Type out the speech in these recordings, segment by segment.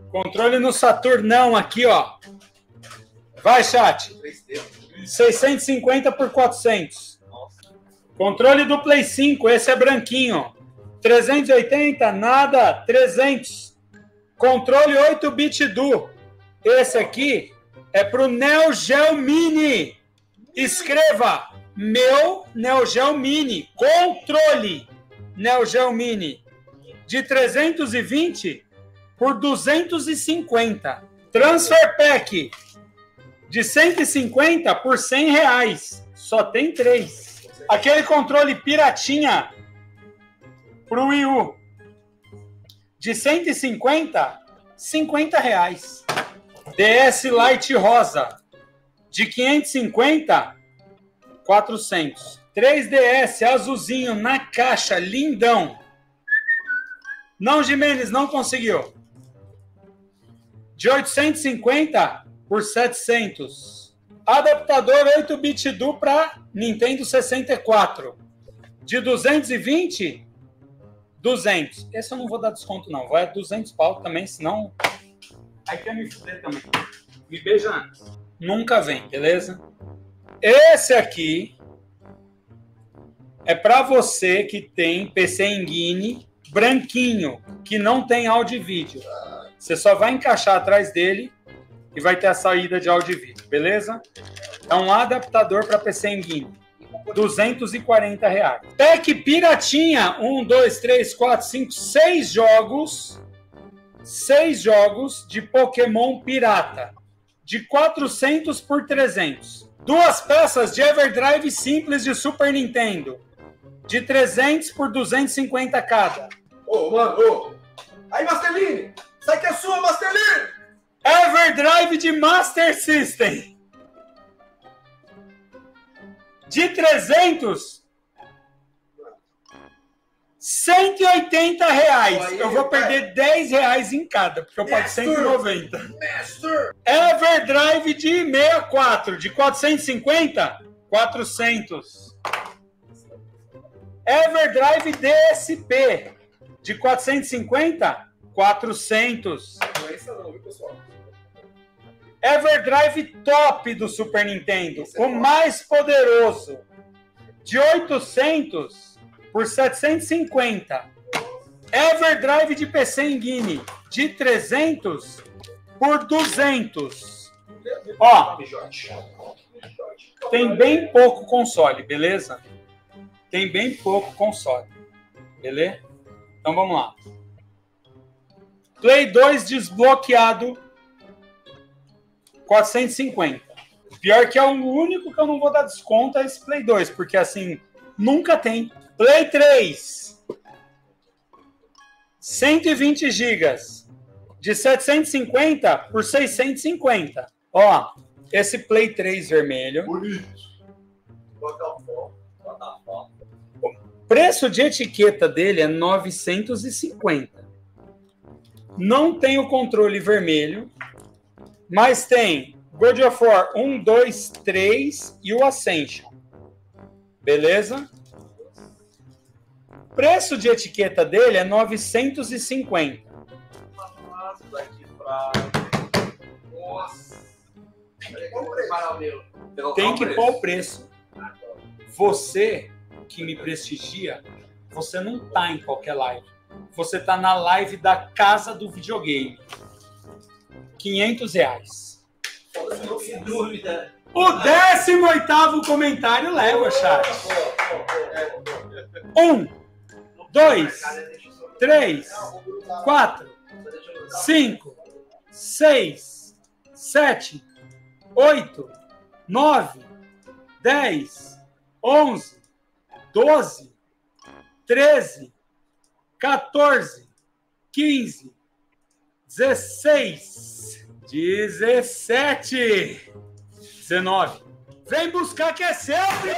Controle no Saturnão aqui, ó. Vai, chat. 650 por 400. Controle do Play 5, esse é branquinho. 380, nada, 300. Controle 8-bit do. Esse aqui é pro Neo Geo Mini. Escreva, meu Neo Geo Mini. Controle Neo Geo Mini. De 320 por 250. Transfer Pack de 150 por 100 reais. Só tem 3. Aquele controle piratinha pro Wii U de 150, 50 reais. DS Lite rosa de 550, 400. 3DS azulzinho na caixa, lindão. Não, Jimenez, não conseguiu. De 850 por 700. Adaptador 8-bit do para Nintendo 64. De 220, 200. Esse eu não vou dar desconto, não. Vai 200 pau também, senão... Aí quer me fuder também. Me beija antes. Nunca vem, beleza? Esse aqui é para você que tem PC Engine branquinho, que não tem áudio e vídeo. Você só vai encaixar atrás dele e vai ter a saída de áudio e vídeo, beleza? É um adaptador para PC Engine. 240 reais. Pack piratinha. 1, 2, 3, 4, 5, 6 jogos. 6 jogos de Pokémon pirata. De 400 por 300. 2 peças de Everdrive simples de Super Nintendo. De 300 por 250 cada. Ô, mano, ô. Aí, Masterline! Isso aqui é sua, Masterline! Everdrive de Master System. De 300, 180 reais. Eu vou perder 10 reais em cada, porque eu pago 190. Everdrive de 64, de 450, 400. Everdrive DSP, de 450, 400. Não é isso não, viu, pessoal? Everdrive top do Super Nintendo, o mais poderoso, de 800 por 750. Everdrive de PC Engine, de 300 por 200. Ó, tem bem pouco console, beleza? Tem bem pouco console, beleza? Então vamos lá. Play 2 desbloqueado, 450. Pior que é o único que eu não vou dar desconto é esse Play 2, porque assim, nunca tem. Play 3, 120 GB, de 750 por 650. Ó, esse Play 3 vermelho. Bonito. O preço de etiqueta dele é 950. Não tem o controle vermelho, mas tem God of War 1, 2, 3 e o Ascension. Beleza? Preço de etiqueta dele é 950. Nossa. Tem que pôr o preço. Você que me prestigia, você não tá em qualquer live. Você tá na live da Casa do Videogame. 500 reais. O 18º comentário leva, chat. 1, 2, 3, 4, 5, 6, 7, 8, 9, 10, 11, 12, 13, 14, 15, 16, 17, 19. Vem buscar que é sempre!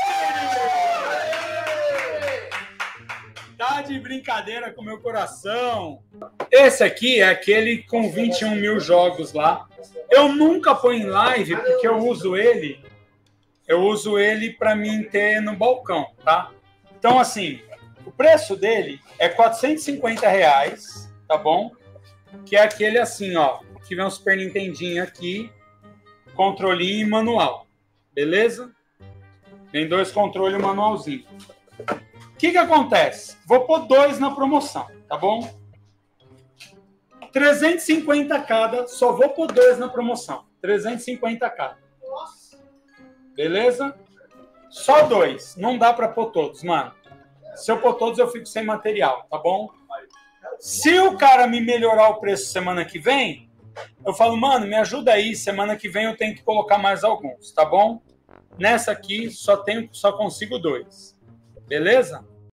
Tá de brincadeira com meu coração. Esse aqui é aquele com 21 mil jogos lá. Eu nunca ponho em live porque eu uso ele. Eu uso ele para mim ter no balcão, tá? Então, assim, o preço dele é 450 reais, tá bom? que é aquele assim, ó, que vem um Super Nintendinho aqui, controlinho e manual, beleza? Tem 2 controles e um manualzinho. O que acontece? Vou pôr 2 na promoção, tá bom? 350 cada, só vou pôr 2 na promoção. 350 cada. Beleza? Só 2. Não dá pra pôr todos, mano. Se eu pôr todos, eu fico sem material, tá bom? Se o cara me melhorar o preço semana que vem, eu falo, mano, me ajuda aí, semana que vem eu tenho que colocar mais alguns, tá bom? Nessa aqui, só consigo 2. Beleza?